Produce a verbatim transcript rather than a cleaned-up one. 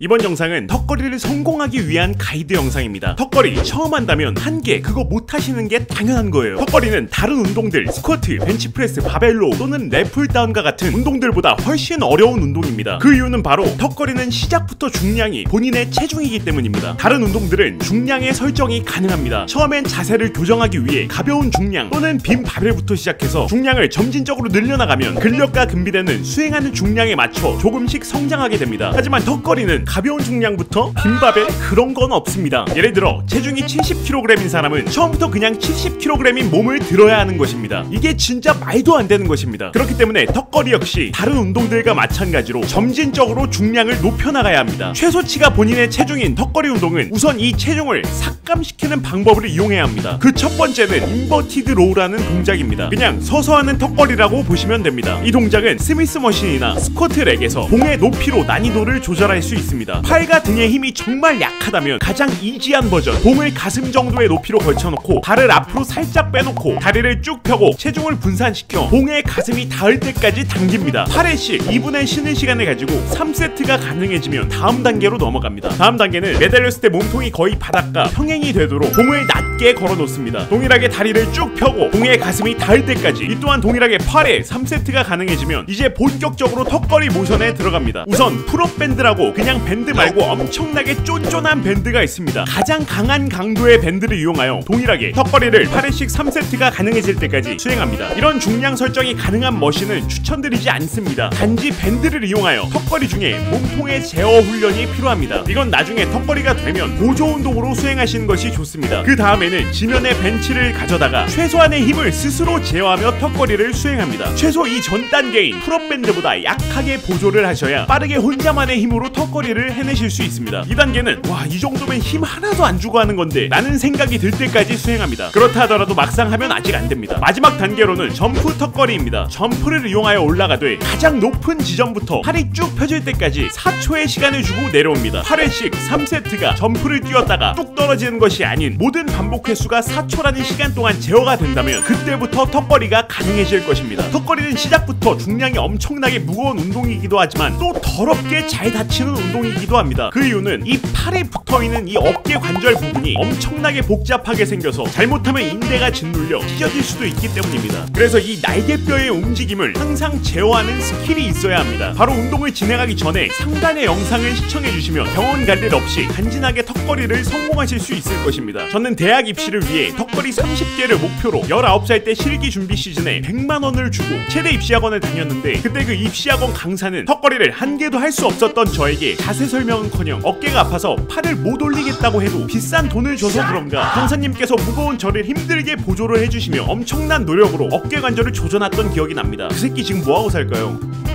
이번 영상은 턱걸이를 성공하기 위한 가이드 영상입니다. 턱걸이 처음 한다면 한계 그거 못하시는 게 당연한 거예요. 턱걸이는 다른 운동들 스쿼트, 벤치프레스, 바벨로 또는 랩풀다운과 같은 운동들보다 훨씬 어려운 운동입니다. 그 이유는 바로 턱걸이는 시작부터 중량이 본인의 체중이기 때문입니다. 다른 운동들은 중량의 설정이 가능합니다. 처음엔 자세를 교정하기 위해 가벼운 중량 또는 빈 바벨부터 시작해서 중량을 점진적으로 늘려나가면 근력과 근비대는 수행하는 중량에 맞춰 조금씩 성장하게 됩니다. 하지만 턱걸이는 가벼운 중량부터 빈 바벨 그런 건 없습니다. 예를 들어 체중이 칠십 킬로그램인 사람은 처음부터 그냥 칠십 킬로그램인 몸을 들어야 하는 것입니다. 이게 진짜 말도 안 되는 것입니다. 그렇기 때문에 턱걸이 역시 다른 운동들과 마찬가지로 점진적으로 중량을 높여나가야 합니다. 최소치가 본인의 체중인 턱걸이 운동은 우선 이 체중을 삭감시키는 방법을 이용해야 합니다. 그 첫 번째는 인버티드 로우라는 동작입니다. 그냥 서서 하는 턱걸이라고 보시면 됩니다. 이 동작은 스미스 머신이나 스쿼트 렉에서 봉의 높이로 난이도를 조절할 수 있습니다. 팔과 등의 힘이 정말 약하다면 가장 이지한 버전, 봉을 가슴 정도의 높이로 걸쳐놓고 발을 앞으로 살짝 빼놓고 다리를 쭉 펴고 체중을 분산시켜 봉의 가슴이 닿을 때까지 당깁니다. 팔 회씩 이 분의 쉬는 시간을 가지고 삼 세트가 가능해지면 다음 단계로 넘어갑니다. 다음 단계는 매달렸을 때 몸통이 거의 바닥과 평행이 되도록 봉을 낮게 걸어 놓습니다. 동일하게 다리를 쭉 펴고 봉의 가슴이 닿을 때까지, 이 또한 동일하게 팔 회 삼 세트가 가능해지면 이제 본격적으로 턱걸이 모션에 들어갑니다. 우선 풀업 밴드라고 그냥 밴드 말고 엄청나게 쫀쫀한 밴드가 있습니다. 가장 강한 강도의 밴드를 이용하여 동일하게 턱걸이를 팔 회씩 삼 세트가 가능해질 때까지 수행합니다. 이런 중량 설정이 가능한 머신은 추천드리지 않습니다. 단지 밴드를 이용하여 턱걸이 중에 몸통의 제어 훈련이 필요합니다. 이건 나중에 턱걸이가 되면 보조 운동으로 수행하시는 것이 좋습니다. 그 다음에는 지면에 벤치를 가져다가 최소한의 힘을 스스로 제어하며 턱걸이를 수행합니다. 최소 이 전 단계인 풀업 밴드보다 약하게 보조를 하셔야 빠르게 혼자만의 힘으로 턱걸이를 해내실 수 있습니다. 이 단계는 와, 이 정도면 힘 하나도 안 주고 하는 건데 라는 생각이 들 때까지 수행합니다. 그렇다 하더라도 막상 하면 아직 안 됩니다. 마지막 단계로는 점프 턱걸이입니다. 점프를 이용하여 올라가되 가장 높은 지점부터 팔이 쭉 펴질 때까지 사 초의 시간을 주고 내려옵니다. 팔 회씩 삼 세트가 점프를 뛰었다가 뚝 떨어지는 것이 아닌 모든 반복 횟수가 사 초라는 시간 동안 제어가 된다면 그때부터 턱걸이가 가능해질 것입니다. 턱걸이는 시작부터 중량이 엄청나게 무거운 운동이기도 하지만 또 더럽게 잘 다치는 운동이기도 합니다. 그 이유는 이 팔에 붙어있는 이 어깨 관절 부분이 엄청나게 복잡하게 생겨서 잘못하면 인대가 짓눌려 찢어질 수도 있기 때문입니다. 그래서 이 날개뼈의 움직임을 항상 제어하는 스킬이 있어야 합니다. 바로 운동을 진행하기 전에 상단의 영상을 시청해주시면 병원 갈 일 없이 간지나게 턱걸이를 성공하실 수 있을 것입니다. 저는 대학 입시를 위해 턱걸이 삼십 개를 목표로 열아홉 살 때 실기 준비 시즌에 백만 원을 주고 최대 입시학원을 다녔는데, 그때 그 입시학원 강사는 턱걸이를 한 개도 할 수 없었던 저에게 자세 설명은커녕 어깨가 아파서 팔을 못 올리겠다고 해도 비싼 돈을 줘서 그런가 강사님께서 무거운 저를 힘들게 보조를 해주시며 엄청난 노력으로 어깨 관절을 조져놨던 기억이 납니다. 그 새끼 지금 뭐하고 살까요?